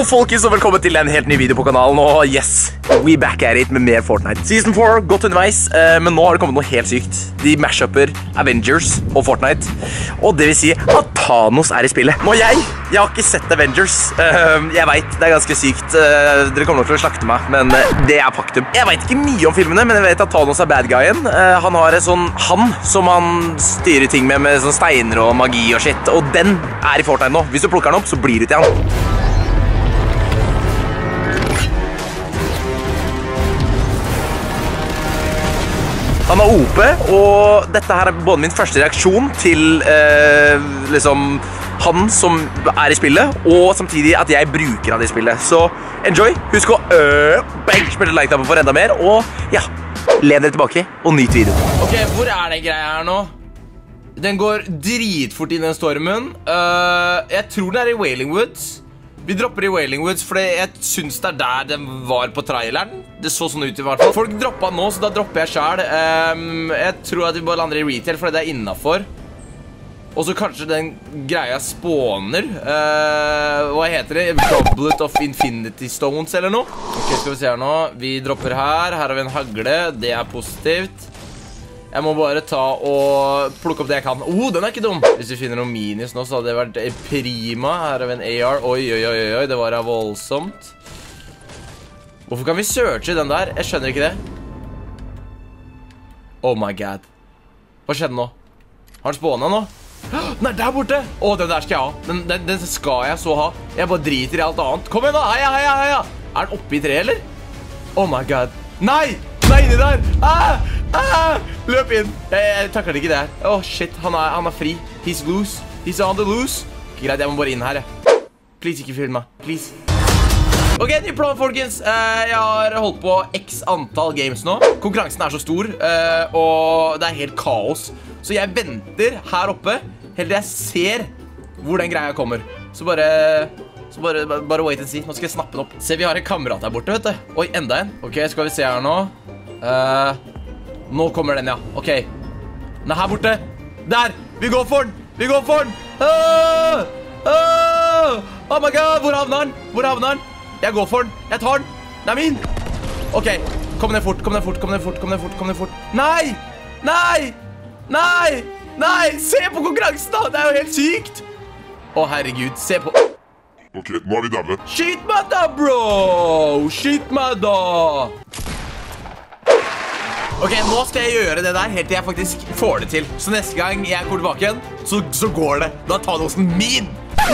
Hallo folkens, og velkommen til en helt ny video på kanalen. Og yes, we back at it med mer Fortnite. Season 4, godt underveis, men nå har det kommet noe helt sykt. De mashuper Avengers og Fortnite. Og det vil si at Thanos er i spillet. Nå jeg har ikke sett Avengers. Jeg vet, det er ganske sykt. Dere kommer nok til å slakte meg, men det er faktum. Jeg vet ikke mye om filmene, men jeg vet at Thanos er bad guyen. Han har en sånn som han styrer ting med sånn steiner og magi og shit. Og den er i Fortnite nå. Hvis du plukker den opp, så blir du til han. Han har OP, og dette her er både min første reaksjon til liksom han som er i spillet, og samtidig at jeg bruker han i spillet. Så enjoy, husk å spille like-knappen for enda mer, og ja, len dere tilbake og nyt videoen. Ok, hvor er det greia her nå? Den går dritfort inn i den stormen. Jeg tror den er i Wailing Woods. Vi dropper i Wailing Woods, fordi jeg synes det er der den var på traileren. Det så sånn ut i hvert fall. Folk droppet nå, så da dropper jeg selv. Jeg tror at vi bare lander i retail, fordi det er innenfor. Og så kanskje den greia spawner. Hva heter det? Goblet of Infinity Stones eller noe? Ok, skal vi se her nå. Vi dropper her. Her har vi en hagle. Det er positivt. Jeg må bare ta og plukke opp det jeg kan. Den er ikke dum. Hvis vi finner noen minis nå, så hadde det vært prima. Her har vi en AR. Oi, det var voldsomt. Hvorfor kan vi searche den der? Jeg skjønner ikke det. Oh my god. Hva skjedde nå? Har den spawnet nå? Den er der borte. Den der skal jeg ha. Den skal jeg så ha. Jeg bare driter i alt annet. Kom igjen da, heia. Er den oppe i tre, eller? Oh my god. Nei, inni der. Løp inn. Jeg takler ikke det her. Shit, han er fri. He's loose. He's on the loose. Greit, jeg må bare inn her, jeg. Please, ikke film meg. Please. Ok, ny plan, folkens. Jeg har holdt på x antall games nå. Konkurransen er så stor, og det er helt kaos. Så jeg venter her oppe helt til jeg ser hvor den greia kommer. Så bare wait and see. Nå skal jeg snappe den opp. Se, vi har en kamerat der borte, vet du. Oi, enda en. Ok, skal vi se her nå. Nå kommer den, ja. Ok. Den er her borte. Der! Vi går for den! Oh my god, hvor havner den? Jeg går for den. Jeg tar den. Den er min. Ok, kom ned fort. Nei! Se på konkurransen da! Det er jo helt sykt. Å herregud, se på. Ok, nå er vi der. Skyt meg da, bro! Skyt meg da! Ok, nå skal jeg gjøre det der helt til jeg faktisk får det til. Så neste gang jeg går tilbake igjen, så går det. Da tar Thanosen min.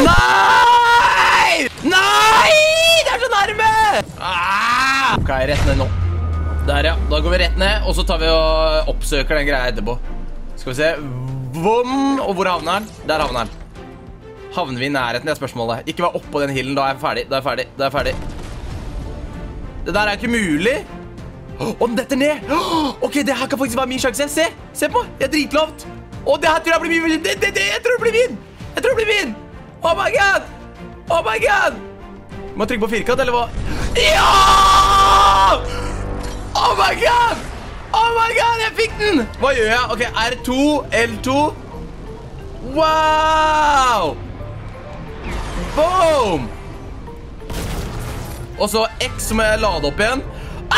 Nei! Det er så nærme! Ok, rett ned nå. Der, ja. Da går vi rett ned, og så tar vi og oppsøker den greia etterpå. Skal vi se. Vom! Og hvor havner den? Der havner den. Havner vi i nærheten, det er spørsmålet. Ikke vær oppe på den hillen, da er jeg ferdig. Det der er ikke mulig. Den detter ned. Ok, det her kan faktisk være min sjanse. Se på, jeg er dritlavt. Det her tror jeg blir min. Jeg tror det blir min. Oh my god. Må jeg trykke på firkant, eller hva? Ja! Oh my god, jeg fikk den. Hva gjør jeg? Ok, R2, L2. Wow. Boom. Og så X som jeg lader opp igjen.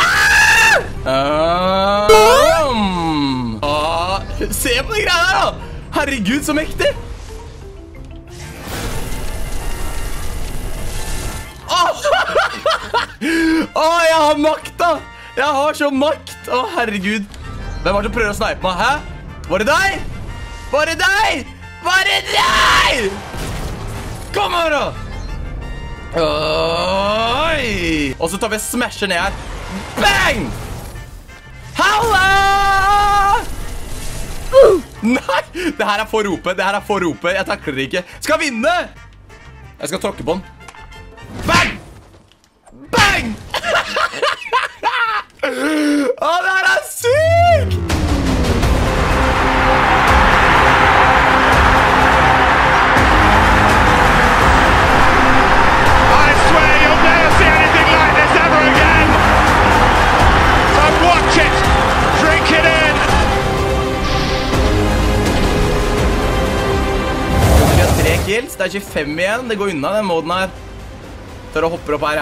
Se på de greiene her da. Herregud, så mektig. Jeg har makt da. Jeg har så makt. Herregud. Hvem var det som prøver å snipe meg, hæ? Var det deg? Kom her da. Og så tar vi og smasher ned her. Bang! Halla! Nei, det her er for rope. Jeg takler det ikke. Skal vinne! Jeg skal tråkke på den. Bang! Det her er sykt! I swear you'll never see anything like this ever again. So watch it, drink it in. Vi har 3 kills, det er 25 igjen. Det går unna den moden her. Tør å hoppe opp her, ja.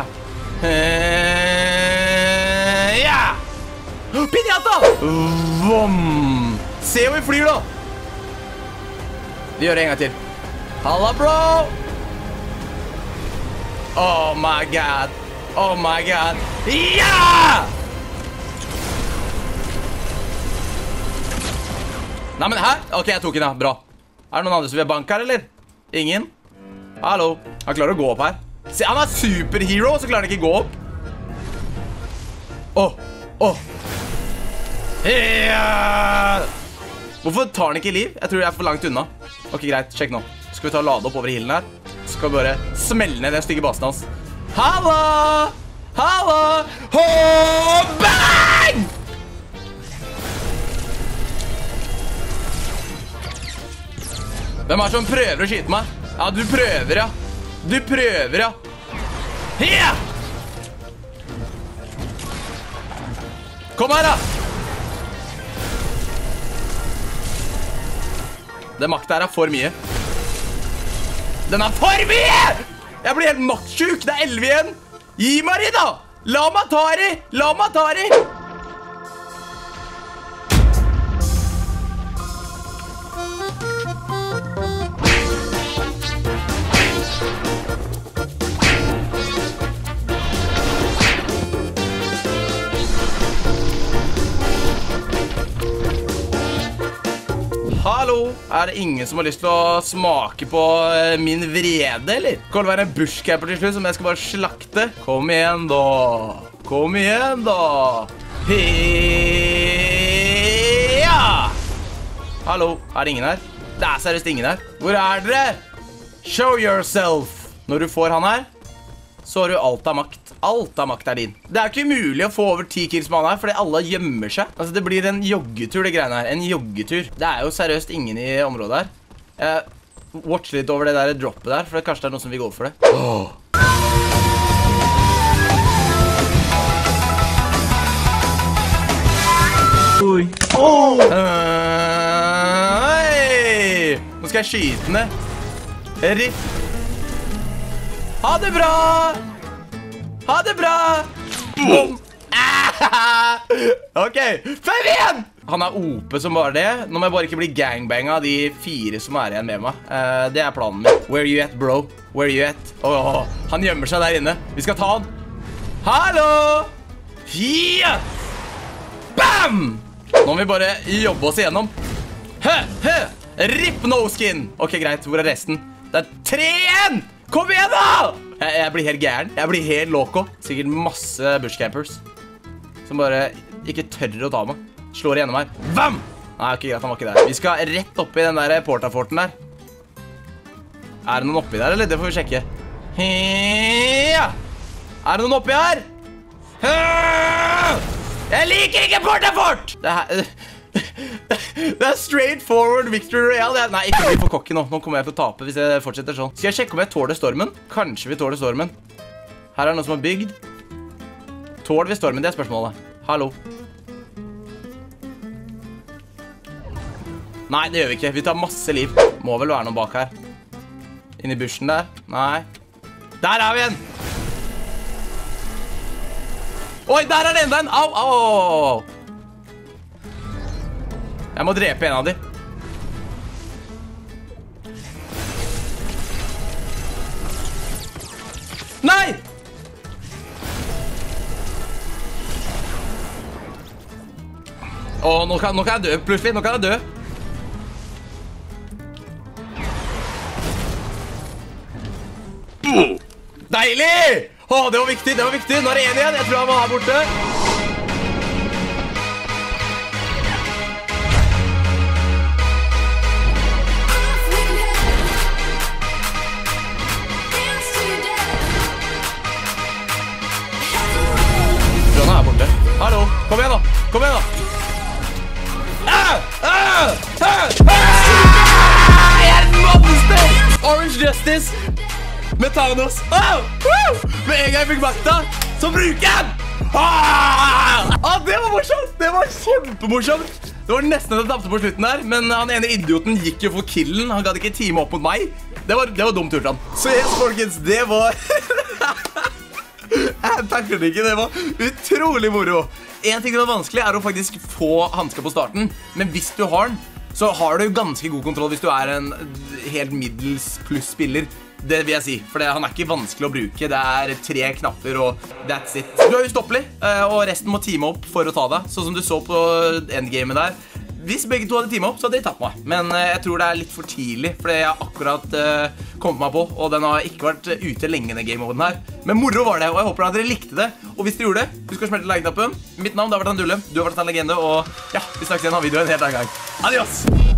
Ja! Pinata! Vom! Se hvor vi flyr da. Vi gjør det en gang til. Halla, bro! Oh my god. Oh my god. Ja! Nei, men her? Ok, jeg tok den da. Bra. Er det noen andre som vil banke her, eller? Ingen? Hallo. Han klarer å gå opp her. Se, han er superhero, så klarer han ikke gå opp. Ja! Hvorfor tar han ikke liv? Jeg tror jeg er for langt unna. Ok, greit. Sjekk nå. Skal vi ta og lade opp over hillen her? Så skal vi bare smelle ned den stygge basen hans. Halla! Halla! Bang! Hvem er det som prøver å skyte meg? Ja, du prøver, ja. Du prøver, ja. Ja! Kom her, da. Den makta her er for mye. Den er for mye! Jeg blir helt maktsjuk. Det er 11 igjen. Gi meg det, da. La meg ta det. La meg ta det. Hallo, er det ingen som har lyst til å smake på min vrede, eller? Kan det være en bushcamper til slutt som jeg skal bare slakte? Kom igjen da. Kom igjen da. Ja! Hallo, er det ingen her? Det er seriøst ingen her. Hvor er dere? Show yourself. Når du får han her, så har du alt av makt. Alt av makt er din. Det er ikke mulig å få over 10 kills med han her, fordi alle gjemmer seg. Altså, det blir en joggetur, det greiene her. En joggetur. Det er jo seriøst ingen i området her. Watch litt over det der droppet der, for kanskje det er noen som vil gå for det. Hei! Nå skal jeg skyte ned. Riff. Ha det bra! Ha det bra! Boom! Ok, 5 igjen! Han er OP som bare det. Nå må jeg bare ikke bli gangbanga av de 4 som er igjen med meg. Det er planen min. Where you at, bro? Where you at? Han gjemmer seg der inne. Vi skal ta han. Hallo! Ja! Bam! Nå må vi bare jobbe oss igjennom. Rip no skin. Ok, greit. Hvor er resten? Det er 3 igjen! Kom igjen da! Jeg blir helt gæren. Jeg blir helt loco. Sikkert masse bushcampers som bare ikke tør å ta meg. Slår igjennom her. Bam! Nei, ok, greit, han var ikke der. Vi skal rett oppi den der portaforten der. Er det noen oppi der, eller? Det får vi sjekke. Ja! Er det noen oppi her? Jeg liker ikke portafort! Det er straight forward Victory Royale. Nei, ikke bli for kokken nå. Nå kommer jeg til å tape hvis jeg fortsetter sånn. Skal jeg sjekke om jeg tåler stormen? Kanskje vi tåler stormen. Her er noe som er bygd. Tåler vi stormen? Det er spørsmålet. Hallo. Nei, det gjør vi ikke. Vi tar masse liv. Må vel være noen bak her. Inni bushen der. Nei. Der er vi igjen. Oi, der er det enda en. Au, au, au. Jeg må drepe en av de. Nei! Nå kan jeg dø plutselig. Nå kan jeg dø. Deilig! Det var viktig, det var viktig. Nå er det en igjen. Jeg tror han var her borte. Hallo, kom igjen da. Kom igjen da. Jeg er et monster. Orange Justice med Thanos. Med en gang jeg fikk makta, så bruker jeg den. Det var morsomt. Det var kjempemorsomt. Det var nesten at jeg tapte på slutten der, men han ene idioten gikk jo for killen. Han gadd ikke time opp mot meg. Det var dumt gjort han. Så yes, folkens, det var takler det ikke, det var utrolig moro. En ting som er vanskelig er å faktisk få handsker på starten, men hvis du har den, så har du ganske god kontroll hvis du er en helt middels pluss spiller. Det vil jeg si, for han er ikke vanskelig å bruke. Det er 3 knapper og that's it. Du er ustoppelig, og resten må teame opp for å ta deg, sånn som du så på endgamet der. Hvis begge to hadde teamet opp, så hadde de tatt meg. Men jeg tror det er litt for tidlig, fordi jeg akkurat kommet meg på, og den har ikke vært ute lenge den game-moden her. Men moro var det, og jeg håper at dere likte det. Og hvis dere gjorde det, husk å smelte like-knappen. Mitt navn har vært Andule, du har vært en legende, og ja, vi snakkes igjen av videoen en helt annen gang. Adios!